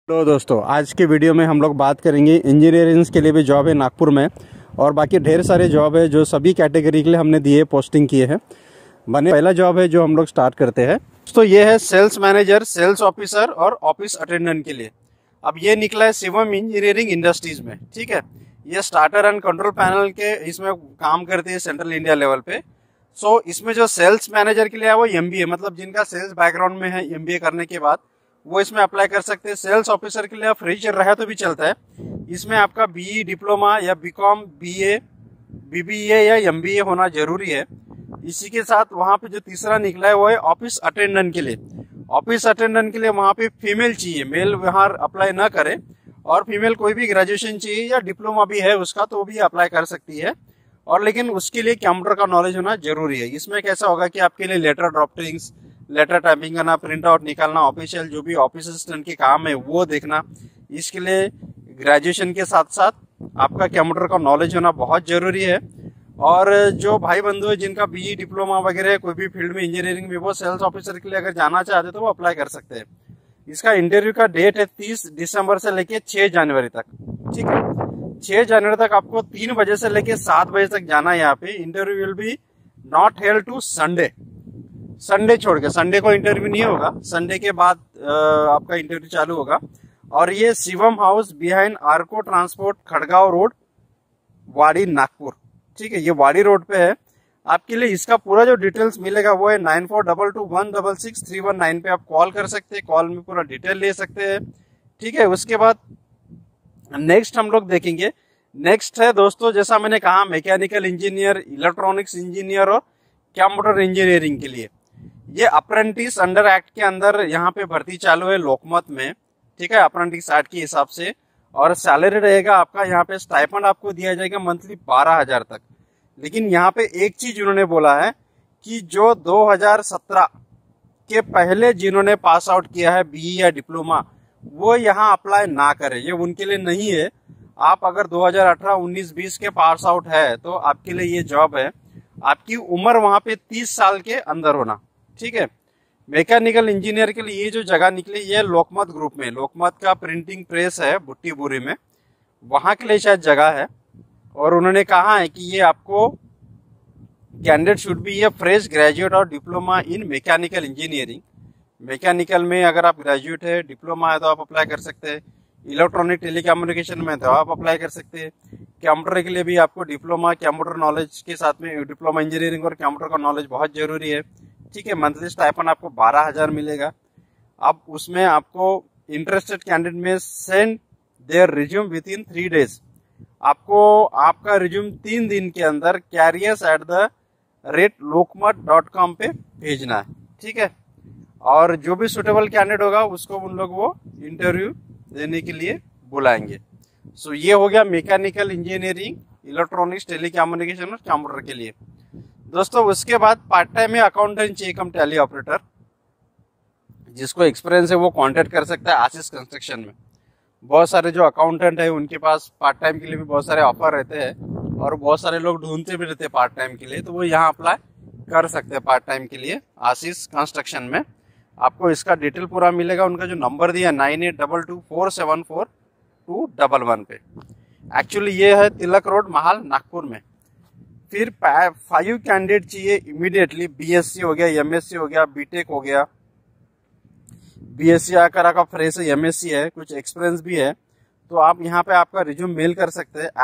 तो दोस्तों आज के वीडियो में हम लोग बात करेंगे इंजीनियरिंग के लिए भी जॉब है नागपुर में और बाकी ढेर सारे जॉब है जो सभी कैटेगरी के लिए हमने दिए पोस्टिंग किए हैं। बने पहला जॉब है जो हम लोग स्टार्ट करते हैं तो ये है सेल्स मैनेजर, सेल्स ऑफिसर और ऑफिस अटेंडेंट के लिए। अब ये निकला है शिवम इंजीनियरिंग इंडस्ट्रीज में। ठीक है, ये स्टार्टर एंड कंट्रोल पैनल के इसमें काम करते हैं सेंट्रल इंडिया लेवल पे। सो इसमें जो सेल्स मैनेजर के लिए है वो एमबीए, मतलब जिनका सेल्स बैकग्राउंड में है एमबीए करने के बाद वो इसमें अप्लाई कर सकते हैं। सेल्स ऑफिसर के लिए आप फ्रेशर रहा तो भी चलता है। इसमें आपका बीई डिप्लोमा या बीकॉम, बीए, बीबीए या एमबीए होना जरूरी है। इसी के साथ वहां पे जो तीसरा निकला है वो है ऑफिस अटेंडेंट के लिए। ऑफिस अटेंडेंट के लिए वहां पे फीमेल चाहिए, मेल वहां अप्लाई ना करे, और फीमेल कोई भी ग्रेजुएशन चाहिए या डिप्लोमा भी है उसका तो वो भी अप्लाई कर सकती है। और लेकिन उसके लिए कंप्यूटर का नॉलेज होना जरूरी है। इसमें कैसा होगा कि आपके लिए लेटर ड्राफ्टिंग्स, लेटर टाइपिंग करना, प्रिंट आउट निकालना, ऑफिशियल जो भी ऑफिस असिस्टेंट के काम है वो देखना, इसके लिए ग्रेजुएशन के साथ साथ आपका कंप्यूटर का नॉलेज होना बहुत जरूरी है। और जो भाई बंधु है जिनका बीई डिप्लोमा वगैरह कोई भी फील्ड में इंजीनियरिंग में, वो सेल्स ऑफिसर के लिए अगर जाना चाहते तो वो अप्लाई कर सकते हैं। इसका इंटरव्यू का डेट है 30 दिसंबर से लेके 6 जनवरी तक। ठीक है, 6 जनवरी तक आपको 3 बजे से लेके 7 बजे तक जाना है। यहाँ पे interview will be not held to Sunday. Sunday छोड़ के, संडे को इंटरव्यू नहीं होगा, संडे के बाद आपका इंटरव्यू चालू होगा। और ये Shivam house behind Arco transport, Khadgaon road, Wadi, Nagpur. ठीक है, ये वाड़ी रोड पे है। आपके लिए इसका पूरा जो डिटेल्स मिलेगा वो है 9422166319 पे आप कॉल कर सकते हैं, कॉल में पूरा डिटेल ले सकते हैं। ठीक है, उसके बाद नेक्स्ट हम लोग देखेंगे। नेक्स्ट है दोस्तों, जैसा मैंने कहा, मैकेनिकल इंजीनियर, इलेक्ट्रॉनिक्स इंजीनियर और कंप्यूटर इंजीनियरिंग के लिए ये अप्रेंटिस अंडर एक्ट के अंदर यहाँ पे भर्ती चालू है लोकमत में। ठीक है, अप्रेंटिस एक्ट के हिसाब से। और सैलरी रहेगा आपका, यहाँ पे स्टाइपेंड आपको दिया जाएगा मंथली 12,000 तक। लेकिन यहाँ पे एक चीज उन्होंने बोला है कि जो 2017 के पहले जिन्होंने पास आउट किया है बीई या डिप्लोमा, वो यहाँ अप्लाई ना करे, ये उनके लिए नहीं है। आप अगर 2018, 19, 20 के पास आउट है तो आपके लिए ये जॉब है। आपकी उम्र वहां पे 30 साल के अंदर होना। ठीक है, मैकेनिकल इंजीनियर के लिए ये जो जगह निकली ये लोकमत ग्रुप में, लोकमत का प्रिंटिंग प्रेस है बुट्टीबुरी में, वहां के लिए शायद जगह है। और उन्होंने कहा है कि ये आपको candidate should be a fresh graduate और diploma in mechanical engineering. Mechanical में अगर आप ग्रेजुएट है, डिप्लोमा है तो आप अप्लाई कर सकते हैं। इलेक्ट्रॉनिक टेलीकम्युनिकेशन में तो आप अप्लाई कर सकते हैं। कंप्यूटर के लिए भी आपको डिप्लोमा, कंप्यूटर नॉलेज के साथ में डिप्लोमा इंजीनियरिंग और कंप्यूटर का नॉलेज बहुत जरूरी है। ठीक है, मंथली स्टाइपेंड आपको 12,000 मिलेगा। अब उसमें आपको इंटरेस्टेड कैंडिडेट में send their resume within 3 days. आपको आपका रिज्यूम 3 दिन के अंदर careers@lokmat.com पे भेजना है। ठीक है, और जो भी सुटेबल कैंडिडेट होगा उसको उन लोग वो इंटरव्यू देने के लिए बुलाएंगे। सो ये हो गया मैकेनिकल इंजीनियरिंग, इलेक्ट्रॉनिक्स, टेलीकम्युनिकेशन और कंप्यूटर के लिए। दोस्तों उसके बाद पार्ट टाइम में अकाउंटेंट चाहिए कम टैली ऑपरेटर, जिसको एक्सपीरियंस है वो कांटेक्ट कर सकता है आशीष कंस्ट्रक्शन में। बहुत सारे जो अकाउंटेंट है उनके पास पार्ट टाइम के लिए भी बहुत सारे ऑफर रहते हैं और बहुत सारे लोग ढूंढते भी रहते हैं पार्ट टाइम के लिए, तो वो यहाँ अप्लाई कर सकते हैं पार्ट टाइम के लिए आशीष कंस्ट्रक्शन में। आपको इसका डिटेल पूरा मिलेगा। उनका जो नंबर दिया 9822474211 पे। एक्चुअली ये है तिलक रोड, महाल, नागपुर में। फिर 5 कैंडिडेट चाहिए इमीडिएटली। बीएससी हो गया, एमएससी हो गया, बीटेक हो गया, बीएससी आकर का फ्रेश है, एमएससी है, कुछ एक्सपीरियंस भी है, तो आप यहाँ पे आपका रिज्यूम मेल कर सकते हैं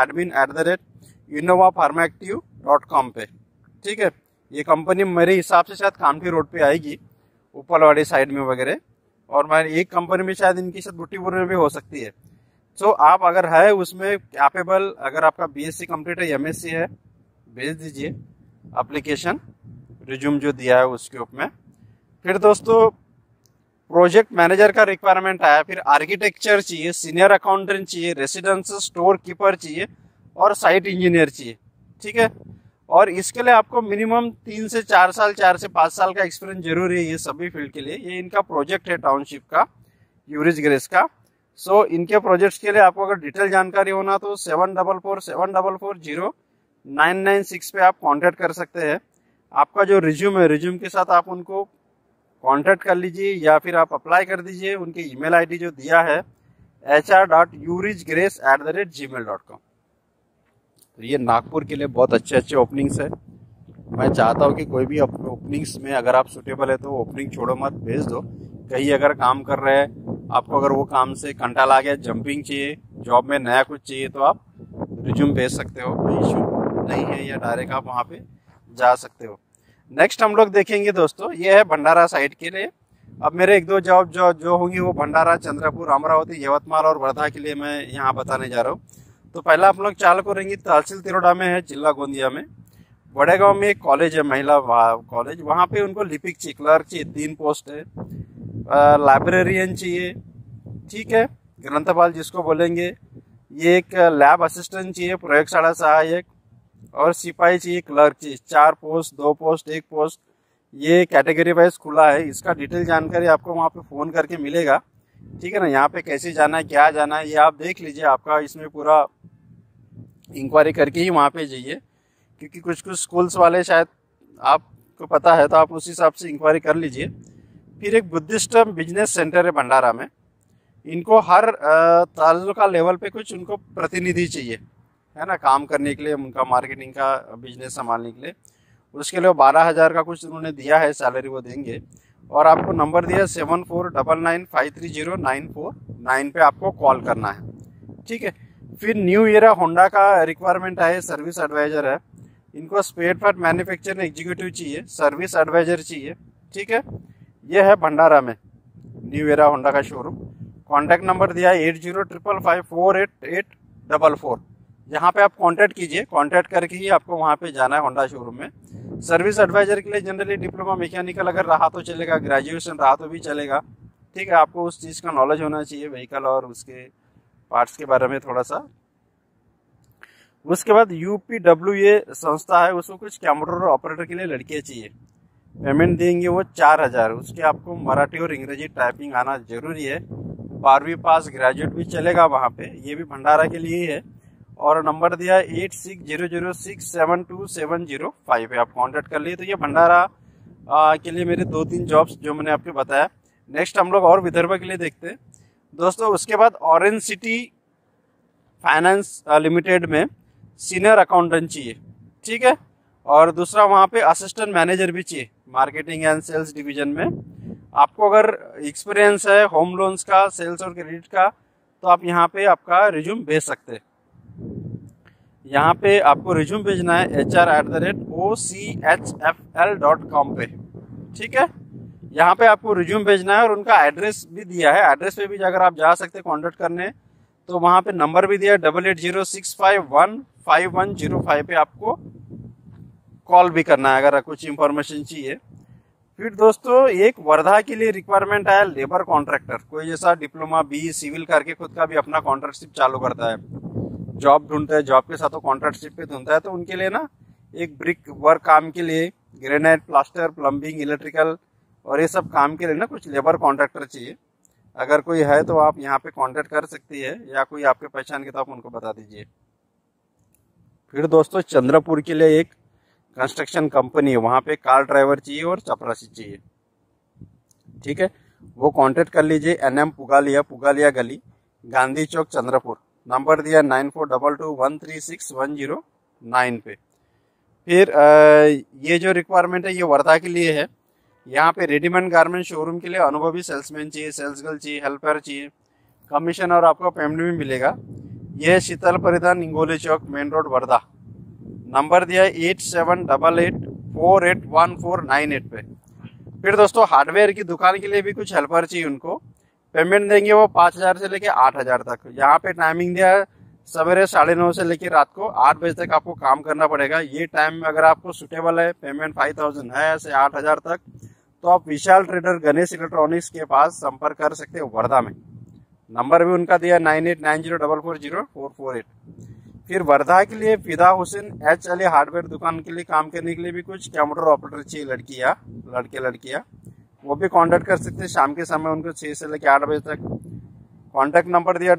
admin@innovapharmactive.com पे। ठीक है, ये कंपनी मेरे हिसाब से शायद कानपुर रोड पे आएगी, उपलवाड़ी साइड में वगैरह, और मैं एक कंपनी में शायद इनकी शायद बुट्टीपुर में भी हो सकती है। सो आप अगर है उसमें कैपेबल, अगर आपका बीएससी कंप्लीट है, एमएससी है, भेज दीजिए एप्लीकेशन, रिज्यूम जो दिया है उसके ऊपर में। फिर दोस्तों प्रोजेक्ट मैनेजर का रिक्वायरमेंट आया। फिर आर्किटेक्चर चाहिए, सीनियर अकाउंटेंट चाहिए, रेसिडेंशियल स्टोर कीपर चाहिए और साइट इंजीनियर चाहिए। ठीक है, और इसके लिए आपको मिनिमम 3 से 4 साल, 4 से 5 साल का एक्सपीरियंस जरूरी है ये सभी फील्ड के लिए। ये इनका प्रोजेक्ट है टाउनशिप का, यूरिज ग्रेस का। सो इनके प्रोजेक्ट्स के लिए आपको अगर डिटेल जानकारी होना तो 7447440996 पे आप कांटेक्ट कर सकते हैं। आपका जो रिज्यूम है, रिज्यूम के साथ आप उनको कांटेक्ट कर लीजिए या फिर आप अप्लाई कर दीजिए। उनके ईमेल आईडी जो दिया है hr.urijgrace@gmail.com। तो ये नागपुर के लिए बहुत अच्छे अच्छे ओपनिंग्स है। मैं चाहता हूँ कि कोई भी ओपनिंग्स में अगर आप सुटेबल है तो ओपनिंग छोड़ो मत, भेज दो। कहीं अगर काम कर रहे हैं, आपको अगर वो काम से कंटाल आ गया, जंपिंग चाहिए, जॉब में नया कुछ चाहिए, तो आप रिज्यूम भेज सकते हो, कोई इशू नहीं है, या डायरेक्ट आप वहाँ पे जा सकते हो। नेक्स्ट हम लोग देखेंगे दोस्तों, ये है भंडारा साइड के लिए। अब मेरे एक दो जॉब जो होंगी वो भंडारा, चंद्रपुर, अमरावती, यवतमाल और वर्धा के लिए मैं यहाँ बताने जा रहा हूँ। तो पहला हम लोग चालू करेंगे, तहसील तिरोडा में है, जिला गोंदिया में। बड़ेगांव में एक कॉलेज है, महिला कॉलेज, वहाँ पे उनको लिपिक चाहिए, क्लर्क चाहिए, 3 पोस्ट है। लाइब्रेरियन चाहिए, ठीक है, ग्रंथपाल जिसको बोलेंगे। ये एक लैब असिस्टेंट चाहिए, प्रयोगशाला सहायक, और सिपाही चाहिए, क्लर्क चाहिए। 4 पोस्ट, 2 पोस्ट, 1 पोस्ट, ये कैटेगरी वाइज खुला है। इसका डिटेल जानकारी आपको वहाँ पे फ़ोन करके मिलेगा, ठीक है ना। यहाँ पे कैसे जाना है, क्या जाना है, ये आप देख लीजिए। आपका इसमें पूरा इंक्वायरी करके ही वहाँ पे जाइए, क्योंकि कुछ स्कूल्स वाले शायद आपको पता है, तो आप उस हिसाब से इंक्वायरी कर लीजिए। फिर एक बुद्धिस्ट बिजनेस सेंटर है भंडारा में। इनको हर तालुका लेवल पे कुछ उनको प्रतिनिधि चाहिए, है ना, काम करने के लिए, उनका मार्केटिंग का बिजनेस संभालने के लिए। उसके लिए 12,000 का कुछ उन्होंने दिया है, सैलरी वो देंगे। और आपको नंबर दिया 7499530949 पे आपको कॉल करना है, ठीक है। फिर न्यू ईरा होंडा का रिक्वायरमेंट है, सर्विस एडवाइजर है। इनको स्पेयर पार्ट मैन्युफैक्चरिंग एग्जीक्यूटिव चाहिए, सर्विस एडवाइजर चाहिए, ठीक है। ये है भंडारा में न्यू ईरा होंडा का शोरूम। कॉन्टैक्ट नंबर दिया है 8055548844। यहाँ पे आप कांटेक्ट कीजिए, कांटेक्ट करके ही आपको वहाँ पे जाना है होंडा शोरूम में। सर्विस एडवाइजर के लिए जनरली डिप्लोमा मैकेनिकल अगर रहा तो चलेगा, ग्रेजुएशन रहा तो भी चलेगा, ठीक है। आपको उस चीज़ का नॉलेज होना चाहिए, व्हीकल और उसके पार्ट्स के बारे में थोड़ा सा। उसके बाद UPWA संस्था है, उसको कुछ कंप्यूटर ऑपरेटर के लिए लड़कियाँ चाहिए। पेमेंट देंगे वो 4,000। उसके आपको मराठी और अंग्रेजी टाइपिंग आना जरूरी है। 12वीं पास, ग्रेजुएट भी चलेगा वहाँ पे। ये भी भंडारा के लिए ही है। और नंबर दिया है 8600672705 पे आप कांटेक्ट कर लिए। तो ये भंडारा के लिए मेरे 2-3 जॉब्स जो मैंने आपको बताया। नेक्स्ट हम लोग और विदर्भ के लिए देखते हैं दोस्तों। उसके बाद ऑरेंज सिटी फाइनेंस लिमिटेड में सीनियर अकाउंटेंट चाहिए, ठीक है। और दूसरा वहाँ पे असिस्टेंट मैनेजर भी चाहिए, मार्केटिंग एंड सेल्स डिवीजन में। आपको अगर एक्सपीरियंस है होम लोन्स का, सेल्स और क्रेडिट का, तो आप यहाँ पे आपका रिज्यूम भेज सकते हैं। यहाँ पे आपको रिज्यूम भेजना है hr@ocfl.com पे, ठीक है। यहाँ पे आपको रिज्यूम भेजना है और उनका एड्रेस भी दिया है। एड्रेस पे भी अगर आप जा सकते हैं कॉन्टेक्ट करने, तो वहाँ पे नंबर भी दिया है 8806515105 पे आपको कॉल भी करना है अगर कुछ इंफॉर्मेशन चाहिए। फिर दोस्तों एक वर्धा के लिए रिक्वायरमेंट आया, लेबर कॉन्ट्रैक्टर। कोई जैसा डिप्लोमा BE सिविल करके खुद का भी अपना कॉन्ट्रैक्टशिप चालू करता है, जॉब ढूंढता है, जॉब के साथ वो कॉन्ट्रैक्टशिप पे ढूंढता है, तो उनके लिए ना एक ब्रिक वर्क काम के लिए, ग्रेनाइट, प्लास्टर, प्लम्बिंग, इलेक्ट्रिकल और ये सब काम के लिए ना कुछ लेबर कॉन्ट्रैक्टर चाहिए। अगर कोई है तो आप यहाँ पे कांटेक्ट कर सकती है, या कोई आपके पहचान के तो आप उनको बता दीजिए। फिर दोस्तों चंद्रपुर के लिए एक कंस्ट्रक्शन कंपनी है, वहाँ पे कार ड्राइवर चाहिए और चपरासी चाहिए, ठीक है। वो कांटेक्ट कर लीजिए। NM पुगालिया गली, गांधी चौक, चंद्रपुर। नंबर दिया 9422136109 पे। फिर ये जो रिक्वायरमेंट है ये वर्धा के लिए है। यहाँ पे रेडीमेड गारमेंट शोरूम के लिए अनुभवी सेल्समैन चाहिए, सेल्स गर्ल चाहिए, हेल्पर चाहिए। कमीशन और आपको पेमेंट भी मिलेगा। यह Sheetal Paridhan, Ingoli Chowk, main road, Wardha. Number दिया है 8788481498 पे। फिर दोस्तों हार्डवेयर की दुकान के लिए भी कुछ हेल्पर चाहिए उनको। पेमेंट देंगे वो 5,000 से लेके 8,000 तक। यहाँ पे टाइमिंग दिया है सवेरे 9:30 से लेकर रात को 8 बजे तक आपको काम करना पड़ेगा। ये टाइम में अगर आपको सुटेबल है, पेमेंट 5,000 है से 8,000 तक, तो आप विशाल ट्रेडर गणेश इलेक्ट्रॉनिक्स के पास संपर्क कर सकते हो वर्धा में। नंबर भी उनका दिया 9890440448। फिर वर्धा के लिए फिदा हुसैन H अली हार्डवेयर दुकान के लिए काम करने के लिए भी कुछ कंप्यूटर ऑपरेटर चाहिए, लड़कियाँ। वो भी कांटेक्ट कर सकते हैं शाम के समय उनको 6 से लेकर 8 बजे तक। कांटेक्ट नंबर दिया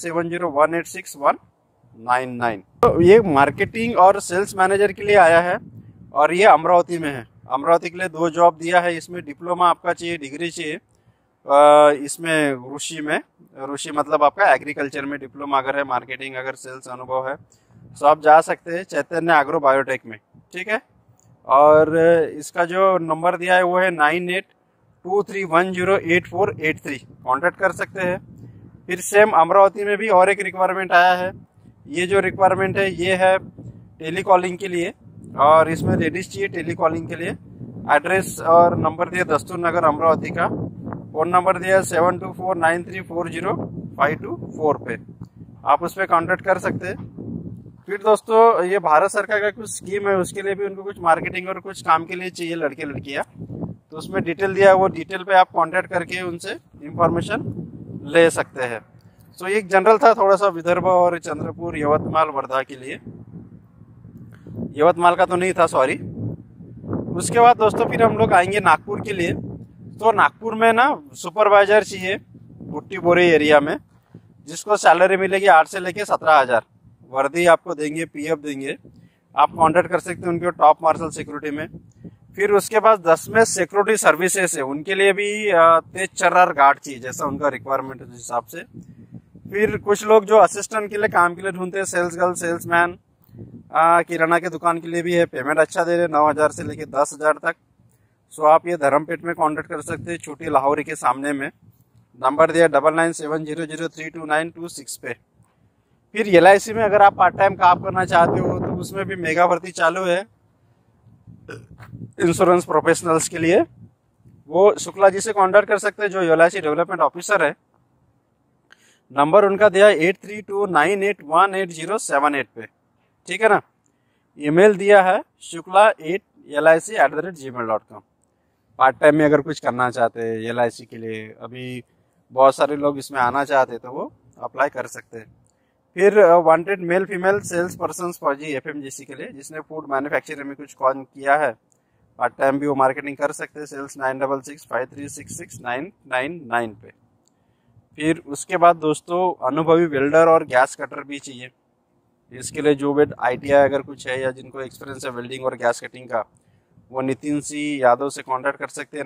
9970186199। तो ये मार्केटिंग और सेल्स मैनेजर के लिए आया है और ये अमरावती में है। अमरावती के लिए 2 जॉब दिया है। इसमें डिप्लोमा आपका चाहिए, डिग्री चाहिए, इसमें रुचि मतलब आपका एग्रीकल्चर में डिप्लोमा अगर है, मार्केटिंग अगर सेल्स अनुभव है, तो आप जा सकते हैं चैतन्य एग्रो बायोटेक में। ठीक है, और इसका जो नंबर दिया है वो है 9823108483, कॉन्टेक्ट कर सकते हैं। फिर सेम अमरावती में भी और एक रिक्वायरमेंट आया है। ये जो रिक्वायरमेंट है ये है टेलीकॉलिंग के लिए, और इसमें लेडीज चाहिए टेलीकॉलिंग के लिए। एड्रेस और नंबर दिया दस्तूर नगर अमरावती का, फोन नंबर दिया 7249340524 पे, आप उस पर कॉन्टेक्ट कर सकते हैं। फिर दोस्तों ये भारत सरकार का कुछ स्कीम है, उसके लिए भी उनको कुछ मार्केटिंग और कुछ काम के लिए चाहिए लड़के लड़कियां, तो उसमें डिटेल दिया है, वो डिटेल पे आप कांटेक्ट करके उनसे इंफॉर्मेशन ले सकते हैं। सो एक जनरल था थोड़ा सा विदर्भ और चंद्रपुर, यवतमाल, वर्धा के लिए। यवतमाल का तो नहीं था, सॉरी। उसके बाद दोस्तों फिर हम लोग आएंगे नागपुर के लिए। तो नागपुर में ना सुपरवाइजर चाहिए भुट्टी बोरी एरिया में, जिसको सैलरी मिलेगी 8 से लेके 17,000। वर्दी आपको देंगे, पीएफ देंगे। आप कांटेक्ट कर सकते हैं उनके टॉप मार्शल सिक्योरिटी में। फिर उसके बाद 10 में सिक्योरिटी सर्विसेज है, उनके लिए भी तेज चर्रार गार्ड चाहिए, जैसा उनका रिक्वायरमेंट है उस हिसाब से। फिर कुछ लोग जो असिस्टेंट के लिए काम के लिए ढूंढते हैं, सेल्स गर्ल, सेल्समैन, किराना के दुकान के लिए भी है। पेमेंट अच्छा दे रहे, 9,000 से लेके 10,000 तक। सो आप ये धर्मपेट में कांटेक्ट कर सकते हैं, छोटी लाहौरी के सामने में। नंबर दिया 9970032926 पे। फिर LIC में अगर आप पार्ट टाइम काम करना चाहते हो तो उसमें भी मेगा भर्ती चालू है इंश्योरेंस प्रोफेशनल्स के लिए। वो शुक्ला जी से कांटेक्ट कर सकते हैं जो LIC डेवलपमेंट ऑफिसर है। नंबर उनका दिया 8329818078 पे। ठीक है ना। ईमेल दिया है shukla8lic@gmail.com। पार्ट टाइम में अगर कुछ करना चाहते हैं LIC के लिए, अभी बहुत सारे लोग इसमें आना चाहते हैं तो वो अप्लाई कर सकते हैं। फिर wanted male female sales person फौजी FMGC के लिए, जिसने फूड मैन्युफैक्चरिंग में कुछ काम किया है, पार्ट टाइम भी वो मार्केटिंग कर सकते हैं। सेल्स 9665366999 पे। फिर उसके बाद दोस्तों अनुभवी वेल्डर और गैस कटर भी चाहिए। इसके लिए जो भी ITI अगर कुछ है या जिनको एक्सपीरियंस है वेल्डिंग और गैस कटिंग का, वो नितिन सी यादव से कांटेक्ट कर सकते हैं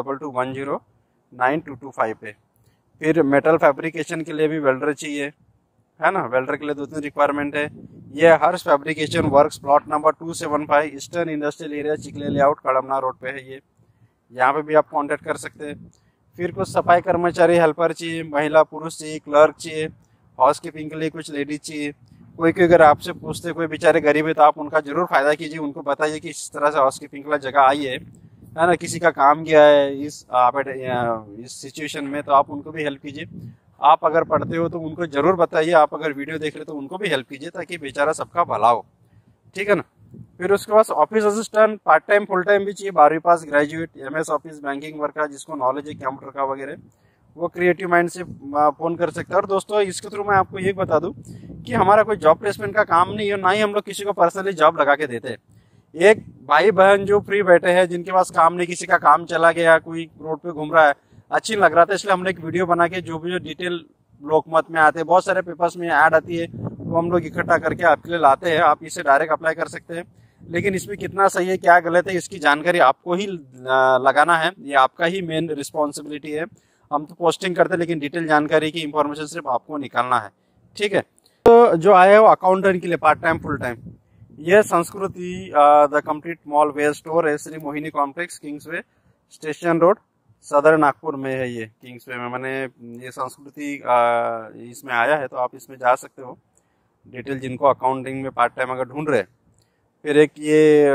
9422109225 पे। फिर मेटल फैब्रिकेशन के लिए भी वेल्डर चाहिए, है ना। वेल्डर के लिए 2-3 रिक्वायरमेंट है। ये Harsh fabrication works, plot number 275, eastern industrial area, Chikle layout, Kadmana road पे है ये। यहाँ पे भी आप कांटेक्ट कर सकते हैं। फिर कुछ सफाई कर्मचारी हेल्पर चाहिए, महिला पुरुष चाहिए, क्लर्क चाहिए, हाउस कीपिंग के लिए कुछ लेडीज चाहिए। कोई अगर आपसे पूछते कोई बेचारे गरीब है तो आप उनका जरूर फायदा कीजिए, उनको बताइए कि इस तरह से हाउस कीपिंग के लिए जगह आई है ना, किसी का काम गया है इस सिचुएशन में, तो आप उनको भी हेल्प कीजिए। आप अगर पढ़ते हो तो उनको जरूर बताइए, आप अगर वीडियो देख रहे हो तो उनको भी हेल्प कीजिए, ताकि बेचारा सबका भला हो। ठीक है ना। फिर उसके बाद office assistant part time full time भी चाहिए, 12वीं पास, graduate, MS office, banking work का, जिसको नॉलेज है कंप्यूटर का वगैरह, वो क्रिएटिव माइंड से फोन कर सकते हैं। और दोस्तों इसके थ्रू मैं आपको ये बता दूं कि हमारा कोई जॉब प्लेसमेंट का काम नहीं है, ना ही हम लोग किसी को पर्सनली जॉब लगा के देते हैं। एक भाई बहन जो फ्री बैठे हैं, जिनके पास काम नहीं, किसी का काम चला गया, कोई रोड पे घूम रहा है, अच्छी लग रहा था, इसलिए हमने एक वीडियो बना के जो भी जो डिटेल लोकमत में आते हैं, बहुत सारे पेपर्स में ऐड आती है, वो हम लोग इकट्ठा करके आपके लिए लाते हैं। आप इसे डायरेक्ट अप्लाई कर सकते हैं, लेकिन इसमें कितना सही है क्या गलत है इसकी जानकारी आपको ही लगाना है, ये आपका ही मेन रिस्पॉन्सिबिलिटी है। हम तो पोस्टिंग करते हैं, लेकिन डिटेल जानकारी की इंफॉर्मेशन सिर्फ आपको निकालना है। ठीक है। तो जो आया है वो अकाउंटेंट के लिए पार्ट टाइम फुल टाइम, ये Sanskriti the complete mall wear store है, Shri Mohini complex, Kingsway station road, Sadar Nagpur में है ये, किंग्सवे में। मैंने ये संस्कृति इसमें आया है, तो आप इसमें जा सकते हो। डिटेल जिनको अकाउंटिंग में पार्ट टाइम अगर ढूंढ रहे। फिर एक ये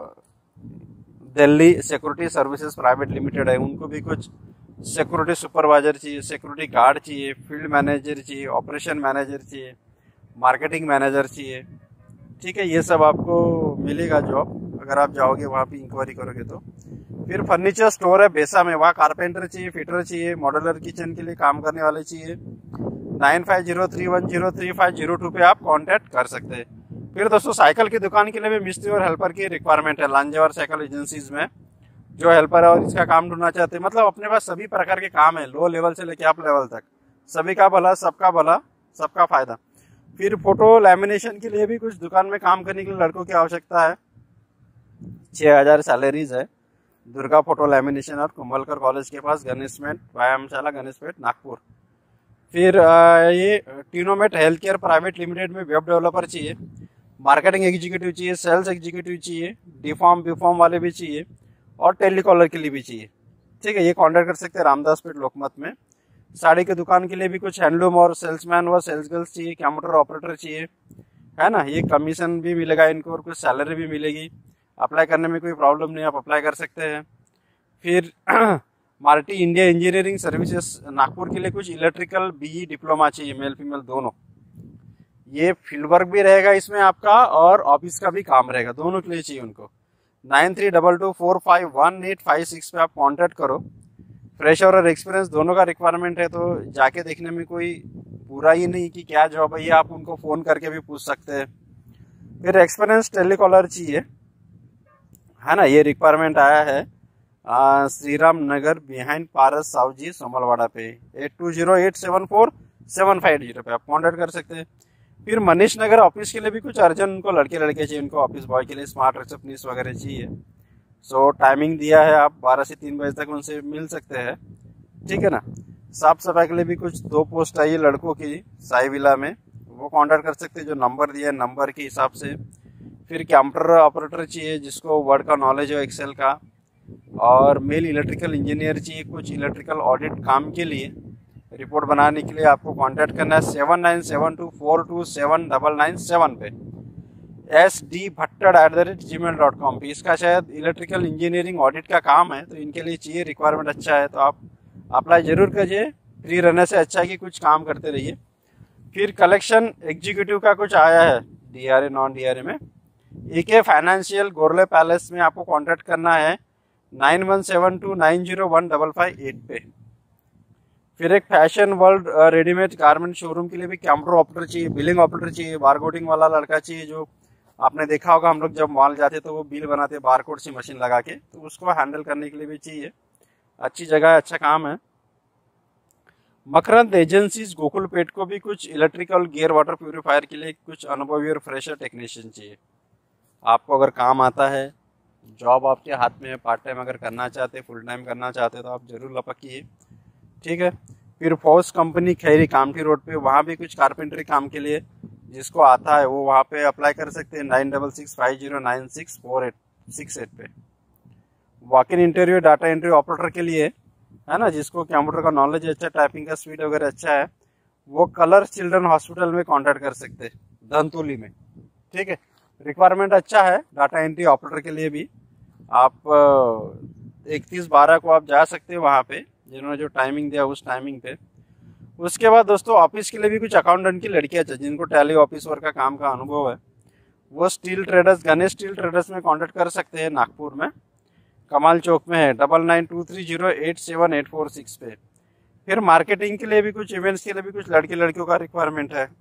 Delhi security services private limited है, उनको भी कुछ सिक्योरिटी सुपरवाइजर चाहिए, सिक्योरिटी गार्ड चाहिए, फील्ड मैनेजर चाहिए, ऑपरेशन मैनेजर चाहिए, मार्केटिंग मैनेजर चाहिए। ठीक है, ये सब आपको मिलेगा जॉब अगर आप जाओगे वहाँ पे इंक्वायरी करोगे तो। फिर फर्नीचर स्टोर है बेसा में, वहाँ कारपेंटर चाहिए, फिटर चाहिए, मॉड्यूलर किचन के लिए काम करने वाले चाहिए। 9503103502 पे आप कांटेक्ट कर सकते हैं। फिर दोस्तों साइकिल की दुकान के लिए भी मिस्त्री और हेल्पर की रिक्वायरमेंट है, लांजेवर साइकिल एजेंसीज में जो हेल्पर है और इसका काम ढूंढना चाहते हैं। मतलब अपने पास सभी प्रकार के काम है, लो लेवल से लेके अप लेवल तक, सभी का भला, सबका फायदा। फिर फोटो लैमिनेशन के लिए भी कुछ दुकान में काम करने के लिए लड़कों की आवश्यकता है। 6,000 सैलरीज है। दुर्गा फोटो लैमिनेशन और कुंभलकर कॉलेज के पास, गणेशमेट व्यायामशाला गणेशमेट नागपुर। फिर ये Tinomet health care private limited में वेब डेवलपर चाहिए, मार्केटिंग एग्जीक्यूटिव चाहिए, सेल्स एग्जीक्यूटिव चाहिए, डीफॉर्म बीफॉर्म वाले भी चाहिए और टेलीकॉलर के लिए भी चाहिए। ठीक है, ये कॉन्टैक्ट कर सकते हैं रामदासपेट लोकमत में। साड़ी की दुकान के लिए भी कुछ हैंडलूम और सेल्समैन व सेल्स गर्ल्स चाहिए, कंप्यूटर ऑपरेटर चाहिए, है ना। ये कमीशन भी मिलेगा इनको और कुछ सैलरी भी मिलेगी। अप्लाई करने में कोई प्रॉब्लम नहीं, आप अप्लाई कर सकते हैं। फिर Marty India engineering services Nagpur के लिए कुछ इलेक्ट्रिकल BE डिप्लोमा चाहिए, मेल फीमेल दोनों। ये फील्ड वर्क भी रहेगा इसमें आपका और ऑफिस का भी काम रहेगा, दोनों के लिए चाहिए उनको। 9322451856 पे आप कांटेक्ट करो। फ्रेशर और एक्सपीरियंस दोनों का रिक्वायरमेंट है, तो जाके देखने में कोई पूरा ही नहीं कि क्या जॉब है, ये आप उनको फ़ोन करके भी पूछ सकते हैं। फिर एक्सपीरियंस टेलीकॉलर चाहिए, है ना। ये रिक्वायरमेंट आया है श्री राम नगर बिहाइंड पारस सावजी सोमलवाड़ा पे। 8208747580 पे आप कॉन्टेक्ट कर सकते हैं। फिर मनीष नगर ऑफिस के लिए भी कुछ अर्जेंट उनको लड़के चाहिए, उनको ऑफिस बॉय के लिए स्मार्ट रिसेप्शनिस्ट वगैरह चाहिए। सो टाइमिंग दिया है, आप 12 से 3 बजे तक उनसे मिल सकते हैं, ठीक है ना। साफ सफाई के लिए भी कुछ 2 पोस्ट आई है लड़कों की साई विला में, वो कांटेक्ट कर सकते हैं जो नंबर दिया है, नंबर के हिसाब से। फिर कंप्यूटर ऑपरेटर चाहिए जिसको वर्ड का नॉलेज हो, एक्सेल का, और मेल इलेक्ट्रिकल इंजीनियर चाहिए कुछ इलेक्ट्रिकल ऑडिट काम के लिए। रिपोर्ट बनाने के लिए आपको कांटेक्ट करना है 7972427997 पे, sdbhattad@gmail.com पे। इसका शायद इलेक्ट्रिकल इंजीनियरिंग ऑडिट का काम है, तो इनके लिए चाहिए, रिक्वायरमेंट अच्छा है, तो आप अप्लाई जरूर कीजिए। फ्री रहने से अच्छा है कि कुछ काम करते रहिए। फिर कलेक्शन एग्जीक्यूटिव का कुछ आया है DRA नॉन DRA में। AK फाइनेंशियल गोरले पैलेस में आपको कांटेक्ट करना है 9172901558 पे। फिर एक fashion world readymade garment showroom के लिए भी कंप्यूटर ऑपरेटर चाहिए, बिलिंग ऑपरेटर चाहिए, बारकोडिंग वाला लड़का चाहिए। जो आपने देखा होगा हम लोग जब मॉल जाते तो वो बिल बनाते बारकोड से मशीन लगा के, तो उसको हैंडल करने के लिए भी चाहिए। अच्छी जगह है, अच्छा काम है। मकरंद एजेंसीज गोकुलपेट को भी कुछ इलेक्ट्रिकल गियर वाटर प्यूरिफायर के लिए कुछ अनुभवी और फ्रेशर टेक्नीशियन चाहिए। आपको अगर काम आता है, जॉब आपके हाथ में है, पार्ट टाइम अगर करना चाहते, फुल टाइम करना चाहते तो आप जरूर लपकिए, ठीक है। फिर Foss company Khairi Kamthi road पे, वहाँ भी कुछ कारपेंटरी काम के लिए जिसको आता है वो वहाँ पे अप्लाई कर सकते हैं 9665096468 पे। Walk in interview data entry operator के लिए, है ना, जिसको कंप्यूटर का नॉलेज अच्छा, टाइपिंग का स्पीड वगैरह अच्छा है, वो कलर चिल्ड्रन हॉस्पिटल में कांटेक्ट कर सकते हैं धनतोली में, ठीक है। रिक्वायरमेंट अच्छा है डाटा एंट्री ऑपरेटर के लिए भी। आप 31/12 को आप जा सकते हैं वहाँ पे, जिन्होंने जो टाइमिंग दिया उस टाइमिंग पे। उसके बाद दोस्तों ऑफिस के लिए भी कुछ अकाउंटेंट की लड़कियाँ चाहिए जिनको टैली ऑफिस वर्क का काम का अनुभव है। वो steel traders, Ganesh steel traders में कांटेक्ट कर सकते हैं, नागपुर में कमाल चौक में है, 9923087846 पे। फिर मार्केटिंग के लिए भी कुछ, इवेंट्स के लिए भी कुछ लड़कियों का रिक्वायरमेंट है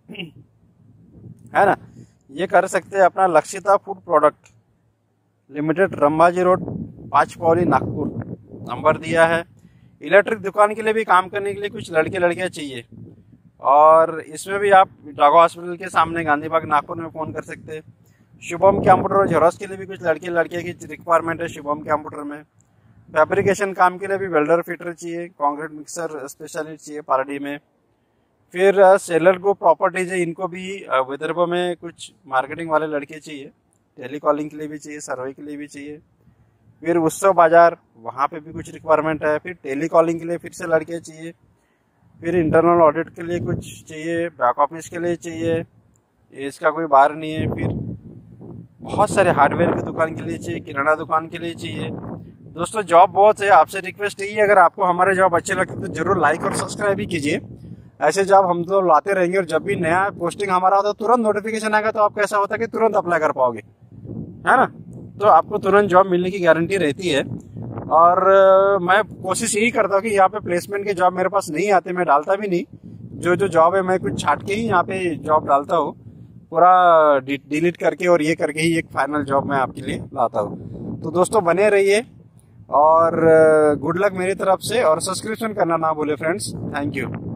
ना। ये कर सकते हैं अपना Lakshita food product limited, Rambaji road, 5 Pauli, Nagpur. Number दिया है। इलेक्ट्रिक दुकान के लिए भी काम करने के लिए कुछ लड़कियाँ चाहिए, और इसमें भी आप डागा हॉस्पिटल के सामने गांधी बाग नागपुर में फ़ोन कर सकते हैं। शुभम कंप्यूटर और जेरोक्स के लिए भी कुछ लड़कियाँ की रिक्वायरमेंट है शुभम कंप्यूटर में। फैब्रिकेशन काम के लिए भी वेल्डर फिटर चाहिए, कंक्रीट मिक्सर स्पेशलिस्ट चाहिए पारडी में। फिर सेलर ग्रुप प्रॉपर्टीज है, इनको भी विदर्भ में कुछ मार्केटिंग वाले लड़के चाहिए, टेलीकॉलिंग के लिए भी चाहिए, सर्वे के लिए भी चाहिए। फिर उत्सव बाजार, वहाँ पे भी कुछ रिक्वायरमेंट है। फिर टेलीकॉलिंग के लिए फिर से लड़के चाहिए। फिर इंटरनल ऑडिट के लिए कुछ चाहिए, बैक ऑफिस के लिए चाहिए, इसका कोई बाहर नहीं है। फिर बहुत सारे हार्डवेयर की दुकान के लिए चाहिए, किराना दुकान के लिए चाहिए। दोस्तों जॉब बहुत है, आपसे रिक्वेस्ट यही है, अगर आपको हमारे जॉब अच्छे लगते तो जरूर लाइक और सब्सक्राइब भी कीजिए। ऐसे जॉब हम तो लाते रहेंगे, और जब भी नया पोस्टिंग हमारा होता है तुरंत नोटिफिकेशन आएगा, तो आप कैसा होता है कि तुरंत अप्लाई कर पाओगे, है ना। तो आपको तुरंत जॉब मिलने की गारंटी रहती है। और मैं कोशिश यही करता हूँ कि यहाँ पे प्लेसमेंट के जॉब मेरे पास नहीं आते, मैं डालता भी नहीं। जो जॉब है मैं कुछ छाट के ही यहाँ पे जॉब डालता हूँ, पूरा डिलीट करके और ये करके ही एक फाइनल जॉब मैं आपके लिए लाता हूँ। तो दोस्तों बने रहिए, और गुड लक मेरी तरफ से, और सब्सक्रिप्शन करना ना भूले फ्रेंड्स। Thank you.